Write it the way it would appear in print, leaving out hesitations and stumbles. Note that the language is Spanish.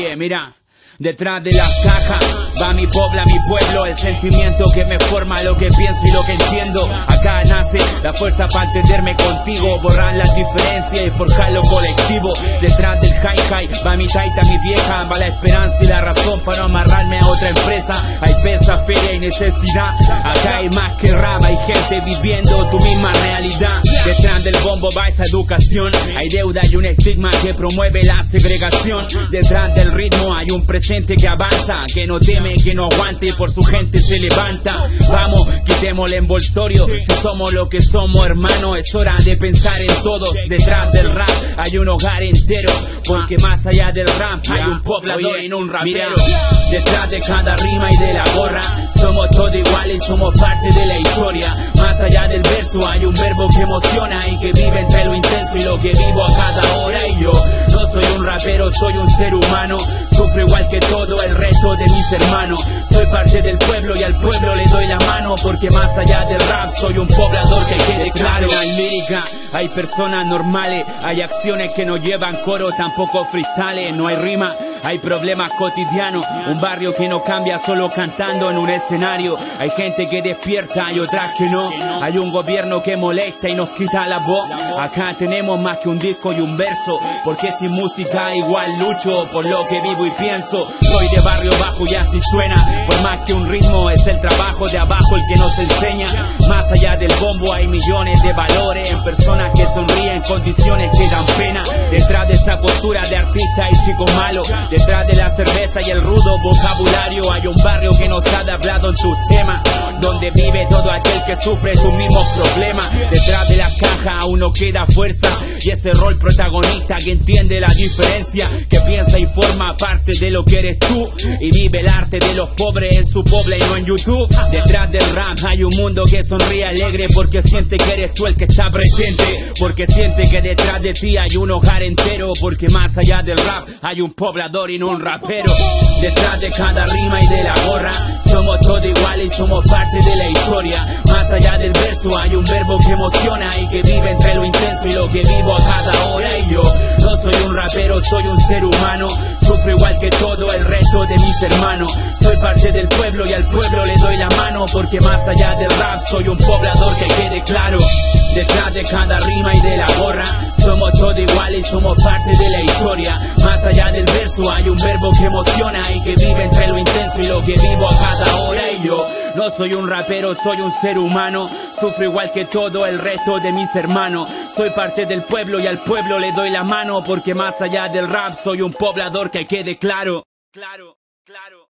Oye, mira, detrás de las cajas va mi pobla, mi pueblo, el sentimiento que me forma lo que pienso y lo que entiendo. Acá nace la fuerza para entenderme contigo, borrar las diferencias y forjar lo colectivo. Detrás del hi-hi va mi taita, mi vieja, va la esperanza y la razón para no amarrarme a otra empresa. Hay pesa, feria y necesidad, acá hay más que rap, hay gente viviendo tu misma realidad. Detrás del bombo va esa educación, hay deuda y un estigma que promueve la segregación. Detrás del ritmo hay un presente que avanza, que no teme, que no aguante y por su gente se levanta. Vamos, quitemos el envoltorio, si somos lo que somos, hermano, es hora de pensar en todos. Detrás del rap hay un hogar entero, porque más allá del rap hay un poblador y no un rapero. Detrás de cada rima y de la gorra somos todos iguales y somos parte de la historia. Más allá del verso hay un verbo que emociona y que vive entre lo intenso y lo que vivo a cada hora. Y yo no soy un rapero, soy un ser humano, sufro igual que todo el resto de mis hermanos. Soy parte del pueblo y al pueblo le doy la mano, porque más allá del rap soy un poblador, que quede claro. Hay lírica, hay personas normales, hay acciones que no llevan coro, tampoco freestyles, no hay rima, hay problemas cotidianos, un barrio que no cambia solo cantando en un escenario. Hay gente que despierta y otras que no, hay un gobierno que molesta y nos quita la voz. Acá tenemos más que un disco y un verso, porque sin música igual lucho por lo que vivo y pienso. Soy de barrio bajo y así suena, por más que un ritmo es el trabajo de abajo el que nos enseña. Más allá del bombo hay millones de valores en personas que sonríen, condiciones que dan pena. Detrás de esa postura de artista y chicos malos, detrás de la cerveza y el rudo vocabulario hay un barrio que nos ha hablado en tus temas, donde vive todo aquel que sufre tus mismos problemas. Detrás de la caja aún no queda fuerza, y ese rol protagonista que entiende la diferencia, que piensa y forma parte de lo que eres tú, y vive el arte de los pobres en su pobla y no en YouTube. Detrás del rap hay un mundo que sonríe alegre, porque siente que eres tú el que está presente, porque siente que detrás de ti hay un hogar entero, porque más allá del rap hay un poblador y no un rapero. Detrás de cada rima y de la gorra somos todos iguales y somos parte de la historia. Más allá del verso hay un verbo que emociona y que vive entre lo intenso y lo que vivo a cada hora. Y yo no soy un rapero, soy un ser humano, sufro igual que todo el resto de mis hermanos. Soy parte del pueblo y al pueblo le doy la mano, porque más allá del rap soy un poblador, que quede claro. Detrás de cada rima y de la gorra somos todos iguales y somos parte de la historia. Más allá del verso hay un verbo que emociona y que vive entre lo intenso y lo que vivo a cada hora. Y yo no soy un rapero, soy un ser humano, sufro igual que todo el resto de mis hermanos. Soy parte del pueblo y al pueblo le doy la mano, porque más allá del rap soy un poblador, que quede claro. Claro, claro.